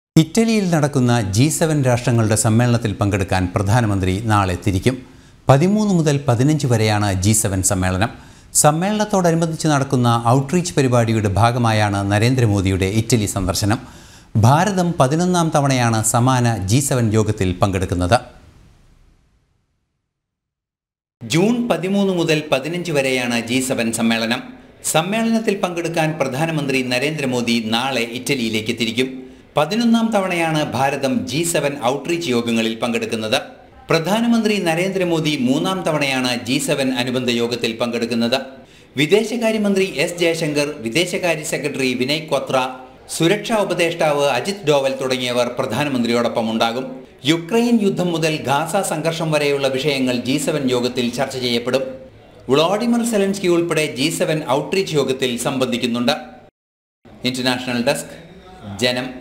ഇറ്റലിയിൽ നടക്കുന്ന G7 രാഷ്ട്രങ്ങളുടെ സമ്മേളനത്തിൽ പങ്കെടുക്കാൻ പ്രധാനമന്ത്രി നാളെ തിരിക്കും. 13 മുതൽ 15 വരെയാണ് G7 സമ്മേളനം. സമ്മേളനത്തോടനുബന്ധിച്ച് നടക്കുന്ന ഔട്ട്റീച്ച് പരിപാടിയുടെ ഭാഗമായാണ് നരേന്ദ്രമോദിയുടെ ഇറ്റലി സന്ദർശനം. ഭാരതം 11ാം തവണയാണ് സമാന G7 യോഗത്തിൽ പങ്കെടുക്കുന്നത്. ജൂൺ 13 മുതൽ 15 വരെയാണ് G7 സമ്മേളനം. സമ്മേളനത്തിൽ പങ്കെടുക്കാൻ പ്രധാനമന്ത്രി നരേന്ദ്രമോദി നാളെ ഇറ്റലിയിലേക്ക് തിരിക്കും. 11ാം തവണയാണ് ഭാരതം G7 ഔട്ട്റീച്ച് യോഗങ്ങളിൽ പങ്കെടുക്കുന്നത്. പ്രധാനമന്ത്രി നരേന്ദ്രമോദി 3ാം തവണയാണ് G7 അനുബന്ധ യോഗത്തിൽ പങ്കെടുക്കുന്നത്. വിദേശകാര്യമന്ത്രി S. ജയശങ്കർ, വിദേശകാര്യ സെക്രട്ടറി വിനയ് ക്വത്ര, സുരക്ഷാ ഉപദേഷ്ടാവ് അജിത് ഡോവൽ തുടങ്ങിയവർ പ്രധാനമന്ത്രിയോടൊപ്പം ഉണ്ടാകും. യുക്രൈൻ യുദ്ധം മുതൽ ഗാസ സംഘർഷം വരെയുള്ള വിഷയങ്ങൾ G7 യോഗത്തിൽ ചർച്ച ചെയ്യപ്പെടും. വ്ളാഡിമിർ സെലൻസ്കി ഉൾപ്പെടെ G7 ഔട്ട്റീച്ച് യോഗത്തിൽ സംബന്ധിക്കുന്നുണ്ട്. ഇന്റർനാഷണൽ ഡെസ്ക്, ജനം.